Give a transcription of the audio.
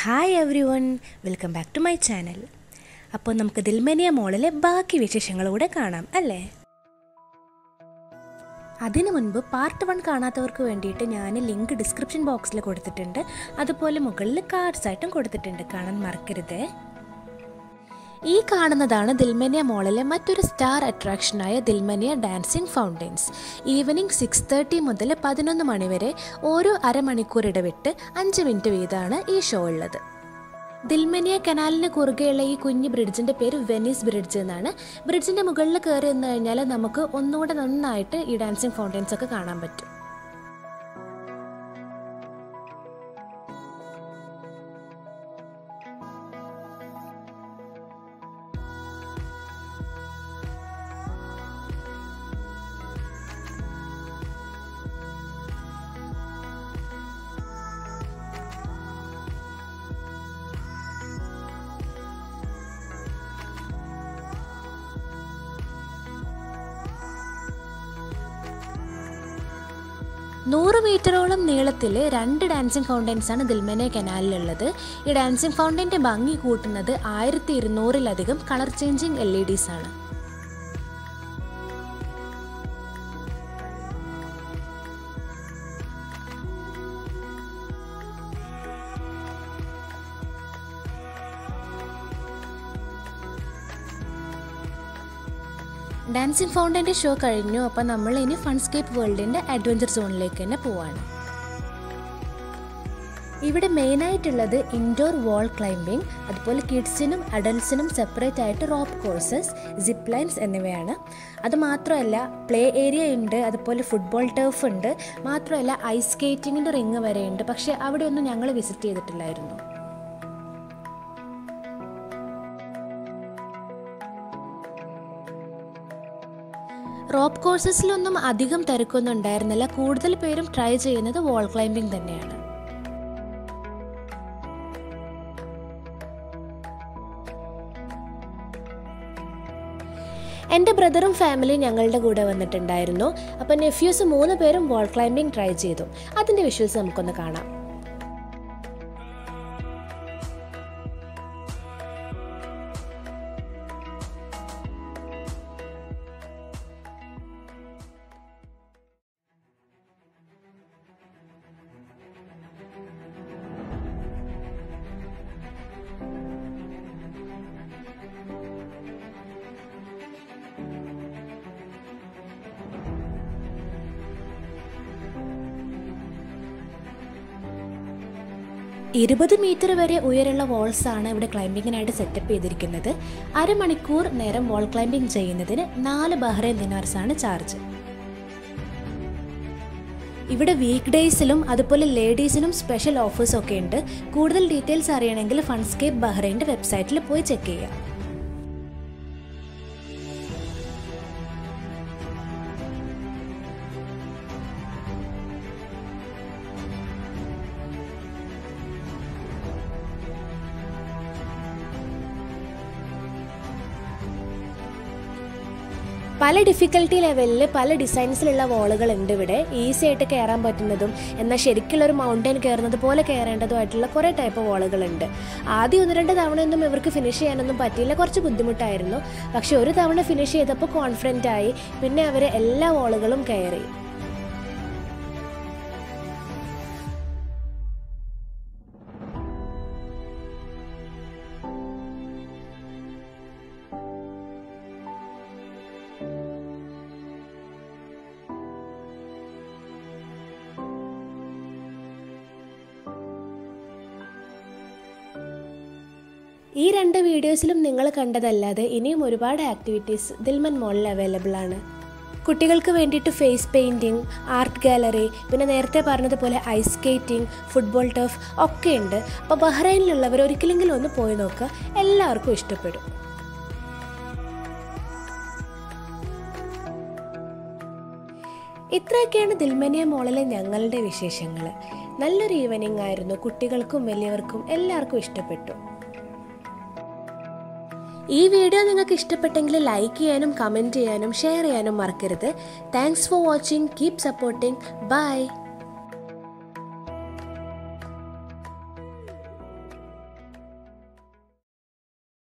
Hi everyone, welcome back to my channel. അപ്പോൾ നമുക്ക് ദിൽമനിയ മോളിലെ ബാക്കി വിശേഷങ്ങളൂടെ കാണാം അല്ലേ? അതിനു മുൻപ് പാർട്ട് 1 കാണാത്തവർക്ക് വേണ്ടിയിട്ട് ഞാൻ ലിങ്ക് ഡിസ്ക്രിപ്ഷൻ ബോക്സിൽ കൊടുത്തിട്ടുണ്ട്. അതുപോലെ മുകളിൽ കാർഡ്സ് ആയിട്ടും കൊടുത്തിട്ടുണ്ട്, കാണാൻ മറക്കരുത്. ഈ കാണുന്നതാണ് ദിൽമനിയ മോളിലെ മറ്റൊരു സ്റ്റാർ അട്രാക്ഷനായ ദിൽമനിയ ഡാൻസിംഗ് ഫൗണ്ടൻസ്. ഈവനിംഗ് 6:30 മുതൽ 11 മണി വരെ ഓരോ അരമണിക്കൂർ ഇടവിട്ട് 5 മിനിറ്റ് വീതമാണ് ഈ ഷോ ഉള്ളത്. ദിൽമനിയ കനാലിന് കുറുകെയുള്ള ഈ കുഞ്ഞ് ബ്രിഡ്ജിൻ്റെ പേര് വെനീസ് ബ്രിഡ്ജ് എന്നാണ്. ബ്രിഡ്ജിൻ്റെ മുകളിൽ കയറി നിന്ന് കഴിഞ്ഞാൽ നമുക്ക് ഒന്നുകൂടെ നന്നായിട്ട് ഈ ഡാൻസിങ് ഫൗണ്ടൻസ് ഒക്കെ കാണാൻ പറ്റും. നൂറ് മീറ്ററോളം നീളത്തിൽ 2 ഡാൻസിങ് ഫൗണ്ടൻസാണ് ദിൽമനിയ കനാലിലുള്ളത്. ഈ ഡാൻസിങ് ഫൗണ്ടൻ്റെ ഭംഗി കൂട്ടുന്നത് 1200-ലധികം കളർ ചേഞ്ചിങ് LEDs ആണ്. ഡാൻസിങ് ഫൗണ്ടൻ്റെ ഷോ കഴിഞ്ഞു. അപ്പോൾ നമ്മൾ ഇനി ഫൺസ്കേപ്പ് വേൾഡിൻ്റെ അഡ്വഞ്ചർ സോണിലേക്ക് തന്നെ പോവാണ്. ഇവിടെ മെയിനായിട്ടുള്ളത് ഇൻഡോർ വാൾ ക്ലൈമ്പിംഗ്, അതുപോലെ കിഡ്സിനും അഡൽട്ട്സിനും സെപ്പറേറ്റ് ആയിട്ട് റോപ്പ് കോഴ്സസ്, സിപ്പ് ലൈൻസ് എന്നിവയാണ്. അതുമാത്രമല്ല പ്ലേ ഏരിയ ഉണ്ട്, അതുപോലെ ഫുട്ബോൾ ടർഫ് ഉണ്ട്, മാത്രമല്ല ഐസ് സ്കേറ്റിങ്ങിൻ്റെ റിങ് വരെ ഉണ്ട്. പക്ഷേ അവിടെയൊന്നും ഞങ്ങൾ വിസിറ്റ് ചെയ്തിട്ടില്ലായിരുന്നു. റോപ്പ് കോഴ്സസിലൊന്നും അധികം തിരക്കൊന്നും ഉണ്ടായിരുന്നില്ല. കൂടുതൽ പേരും ട്രൈ ചെയ്യുന്നത് വാൾ ക്ലൈമ്പിംഗ് തന്നെയാണ്. എൻ്റെ ബ്രദറും ഫാമിലിയും ഞങ്ങളുടെ കൂടെ വന്നിട്ടുണ്ടായിരുന്നു. അപ്പം നെഫ്യൂസ് 3 പേരും വാൾ ക്ലൈമ്പിംഗ് ട്രൈ ചെയ്തു. അതിൻ്റെ വിഷ്വൽസ് നമുക്കൊന്ന് കാണാം. $20 മീറ്റർ വരെ ഉയരമുള്ള വാൾസാണ് ഇവിടെ ക്ലൈമ്പിങ്ങിനായിട്ട് സെറ്റപ്പ് ചെയ്തിരിക്കുന്നത്. അരമണിക്കൂർ നേരം വാൾ ക്ലൈമ്പിംഗ് ചെയ്യുന്നതിന് 4 ബഹ്റൈൻ ദിനാർസാണ് ചാർജ്. ഇവിടെ വീക്ക് ഡേയ്സിലും അതുപോലെ ലേഡീസിനും സ്പെഷ്യൽ ഓഫേഴ്സൊക്കെ ഉണ്ട്. കൂടുതൽ ഡീറ്റെയിൽസ് അറിയണമെങ്കിൽ ഫൺസ്കേപ്പ് ബഹ്റൈൻ്റെ വെബ്സൈറ്റിൽ പോയി ചെക്ക് ചെയ്യാം. പല ഡിഫിക്കൽട്ടി ലെവലിൽ പല ഡിസൈൻസിലുള്ള വാളുകളുണ്ട് ഇവിടെ. ഈസി ആയിട്ട് കയറാൻ പറ്റുന്നതും എന്നാൽ ശരിക്കുള്ളൊരു മൗണ്ടൻ കയറുന്നത് പോലെ കയറേണ്ടതുമായിട്ടുള്ള കുറേ ടൈപ്പ് വാളുകളുണ്ട്. ആദ്യം 1-2 തവണയൊന്നും ഇവർക്ക് ഫിനിഷ് ചെയ്യാനൊന്നും പറ്റിയില്ല, കുറച്ച് ബുദ്ധിമുട്ടായിരുന്നു. പക്ഷെ ഒരു തവണ ഫിനിഷ് ചെയ്തപ്പോൾ കോൺഫിഡൻ്റ് ആയി. പിന്നെ അവർ എല്ലാ വാളുകളും കയറി. ഈ 2 വീഡിയോസിലും നിങ്ങൾ കണ്ടതല്ലാതെ ഇനിയും ഒരുപാട് ആക്ടിവിറ്റീസ് ദിൽമൻ മോളിൽ അവൈലബിൾ ആണ്. കുട്ടികൾക്ക് വേണ്ടിയിട്ട് ഫേസ് പെയിൻറ്റിങ്, ആർട്ട് ഗാലറി, പിന്നെ നേരത്തെ പറഞ്ഞതുപോലെ ഐസ് സ്കേറ്റിംഗ്, ഫുട്ബോൾ ടർഫ് ഒക്കെ ഉണ്ട്. അപ്പോൾ ബഹ്റൈനിലുള്ളവർ ഒരിക്കലെങ്കിലും ഒന്ന് പോയി നോക്കുക, എല്ലാവർക്കും ഇഷ്ടപ്പെടും. ഇത്രയൊക്കെയാണ് ദിൽമനിയ മോളിലെ ഞങ്ങളുടെ വിശേഷങ്ങൾ. നല്ലൊരു ഈവനിങ് ആയിരുന്നു. കുട്ടികൾക്കും വലിയവർക്കും എല്ലാവർക്കും ഇഷ്ടപ്പെട്ടു. ഈ വീഡിയോ നിങ്ങൾക്ക് ഇഷ്ടപ്പെട്ടെങ്കിൽ ലൈക്ക് ചെയ്യാനും കമൻറ്റ് ചെയ്യാനും ഷെയർ ചെയ്യാനും മറക്കരുത്. Thanks for watching. Keep supporting. By.